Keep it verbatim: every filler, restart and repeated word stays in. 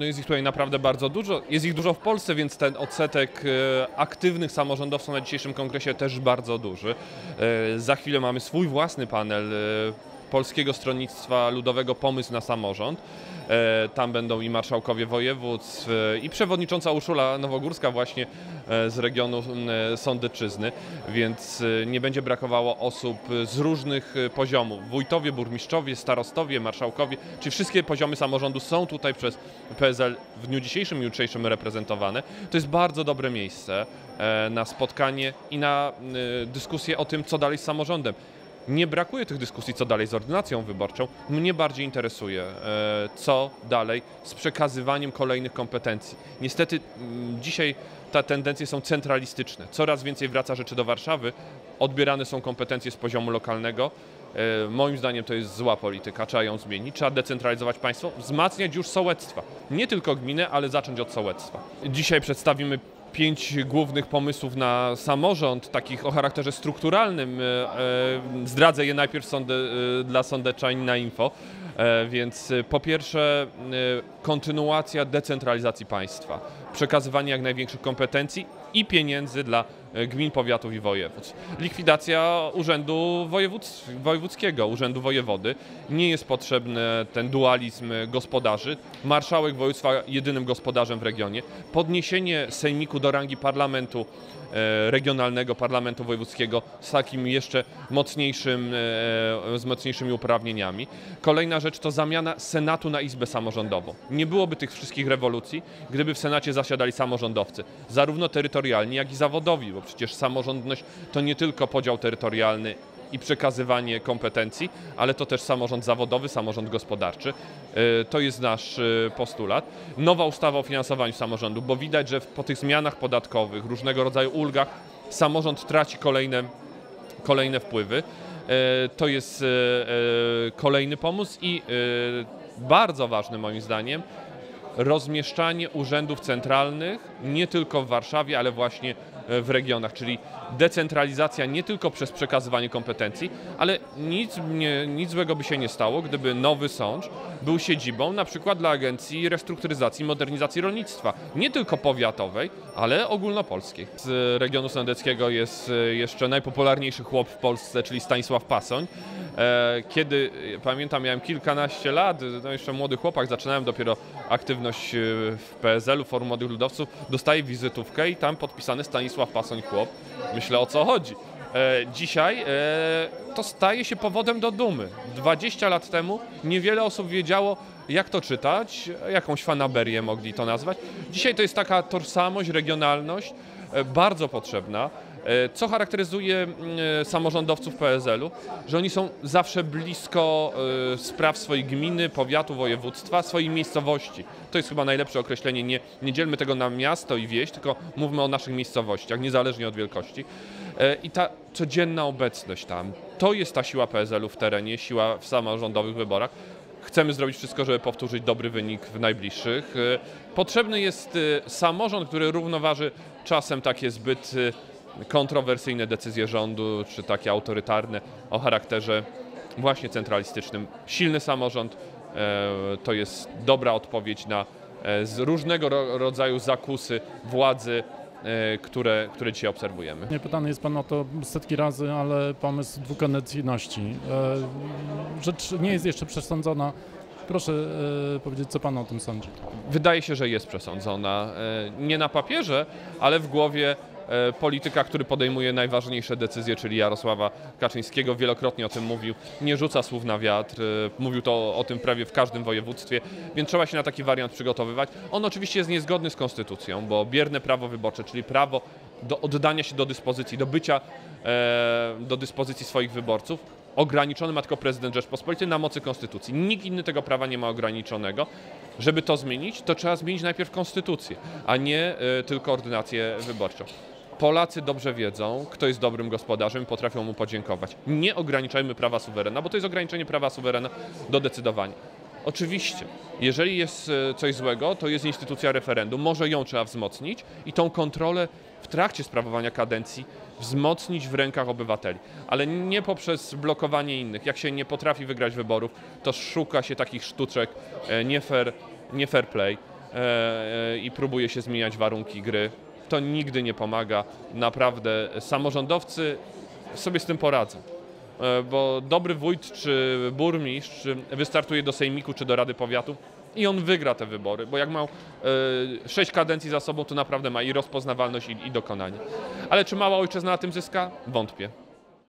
No jest ich tutaj naprawdę bardzo dużo. Jest ich dużo w Polsce, więc ten odsetek aktywnych samorządowców na dzisiejszym kongresie też bardzo duży. Za chwilę mamy swój własny panel Polskiego Stronnictwa Ludowego Pomysł na Samorząd. Tam będą i marszałkowie województw, i przewodnicząca Urszula Nowogórska właśnie z regionu Sądeczyzny, więc nie będzie brakowało osób z różnych poziomów. Wójtowie, burmistrzowie, starostowie, marszałkowie, czyli wszystkie poziomy samorządu są tutaj przez P S L w dniu dzisiejszym i jutrzejszym reprezentowane. To jest bardzo dobre miejsce na spotkanie i na dyskusję o tym, co dalej z samorządem. Nie brakuje tych dyskusji, co dalej z ordynacją wyborczą. Mnie bardziej interesuje, co dalej z przekazywaniem kolejnych kompetencji. Niestety dzisiaj te tendencje są centralistyczne. Coraz więcej wraca rzeczy do Warszawy, odbierane są kompetencje z poziomu lokalnego. Moim zdaniem to jest zła polityka, trzeba ją zmienić, trzeba decentralizować państwo, wzmacniać już sołectwa. Nie tylko gminę, ale zacząć od sołectwa. Dzisiaj przedstawimy pięć głównych pomysłów na samorząd, takich o charakterze strukturalnym. Zdradzę je najpierw sąde, dla sądeczanin na info. Więc po pierwsze kontynuacja decentralizacji państwa, przekazywanie jak największych kompetencji i pieniędzy dla gmin, powiatów i województw. Likwidacja urzędu wojewódzkiego, urzędu wojewody. Nie jest potrzebny ten dualizm gospodarzy. Marszałek województwa jedynym gospodarzem w regionie. Podniesienie sejmiku do rangi parlamentu regionalnego, parlamentu wojewódzkiego z takim jeszcze mocniejszym, z mocniejszymi uprawnieniami. Kolejna rzecz to zamiana Senatu na Izbę Samorządową. Nie byłoby tych wszystkich rewolucji, gdyby w Senacie zasiadali samorządowcy, zarówno terytorialni, jak i zawodowi, bo przecież samorządność to nie tylko podział terytorialny i przekazywanie kompetencji, ale to też samorząd zawodowy, samorząd gospodarczy. To jest nasz postulat. Nowa ustawa o finansowaniu samorządu, bo widać, że po tych zmianach podatkowych, różnego rodzaju ulgach, samorząd traci kolejne, kolejne wpływy. To jest kolejny pomysł i bardzo ważny moim zdaniem rozmieszczanie urzędów centralnych nie tylko w Warszawie, ale właśnie w regionach, czyli decentralizacja nie tylko przez przekazywanie kompetencji, ale nic, nie, nic złego by się nie stało, gdyby Nowy Sącz był siedzibą na przykład dla Agencji Restrukturyzacji i Modernizacji Rolnictwa, nie tylko powiatowej, ale ogólnopolskiej. Z regionu sądeckiego jest jeszcze najpopularniejszy chłop w Polsce, czyli Stanisław Passoń. Kiedy, pamiętam, miałem kilkanaście lat, no jeszcze młody chłopak, zaczynałem dopiero aktywność w P S L u, Forum Młodych Ludowców, dostaję wizytówkę i tam podpisany Stanisław Passoń chłop. Myślę, o co chodzi. Dzisiaj to staje się powodem do dumy. dwadzieścia lat temu niewiele osób wiedziało, jak to czytać, jakąś fanaberię mogli to nazwać. Dzisiaj to jest taka tożsamość, regionalność bardzo potrzebna. Co charakteryzuje samorządowców P S L u? Że oni są zawsze blisko spraw swojej gminy, powiatu, województwa, swojej miejscowości. To jest chyba najlepsze określenie. Nie, nie dzielmy tego na miasto i wieś, tylko mówmy o naszych miejscowościach, niezależnie od wielkości. I ta codzienna obecność tam, to jest ta siła P S L u w terenie, siła w samorządowych wyborach. Chcemy zrobić wszystko, żeby powtórzyć dobry wynik w najbliższych. Potrzebny jest samorząd, który równoważy czasem takie zbyt kontrowersyjne decyzje rządu, czy takie autorytarne o charakterze właśnie centralistycznym. Silny samorząd to jest dobra odpowiedź na różnego rodzaju zakusy władzy, które, które dzisiaj obserwujemy. Nie, pytany jest Pan o to setki razy, ale pomysł dwukadencyjności. Rzecz nie jest jeszcze przesądzona. Proszę powiedzieć, co Pan o tym sądzi. Wydaje się, że jest przesądzona. Nie na papierze, ale w głowie polityka, który podejmuje najważniejsze decyzje, czyli Jarosława Kaczyńskiego, wielokrotnie o tym mówił, nie rzuca słów na wiatr, mówił to o tym prawie w każdym województwie, więc trzeba się na taki wariant przygotowywać. On oczywiście jest niezgodny z konstytucją, bo bierne prawo wyborcze, czyli prawo do oddania się do dyspozycji, do bycia e, do dyspozycji swoich wyborców, ograniczony ma tylko prezydent Rzeczpospolitej na mocy konstytucji. Nikt inny tego prawa nie ma ograniczonego. Żeby to zmienić, to trzeba zmienić najpierw konstytucję, a nie y, tylko ordynację wyborczą. Polacy dobrze wiedzą, kto jest dobrym gospodarzem, potrafią mu podziękować. Nie ograniczajmy prawa suwerena, bo to jest ograniczenie prawa suwerena do decydowania. Oczywiście, jeżeli jest coś złego, to jest instytucja referendum, może ją trzeba wzmocnić i tą kontrolę w trakcie sprawowania kadencji wzmocnić w rękach obywateli, ale nie poprzez blokowanie innych. Jak się nie potrafi wygrać wyborów, to szuka się takich sztuczek, nie fair, nie fair play. e, i próbuje się zmieniać warunki gry. To nigdy nie pomaga. Naprawdę samorządowcy sobie z tym poradzą. E, bo dobry wójt czy burmistrz wystartuje do sejmiku czy do Rady Powiatu i on wygra te wybory, bo jak ma e, sześć kadencji za sobą, to naprawdę ma i rozpoznawalność i, i dokonanie. Ale czy mała ojczyzna na tym zyska? Wątpię.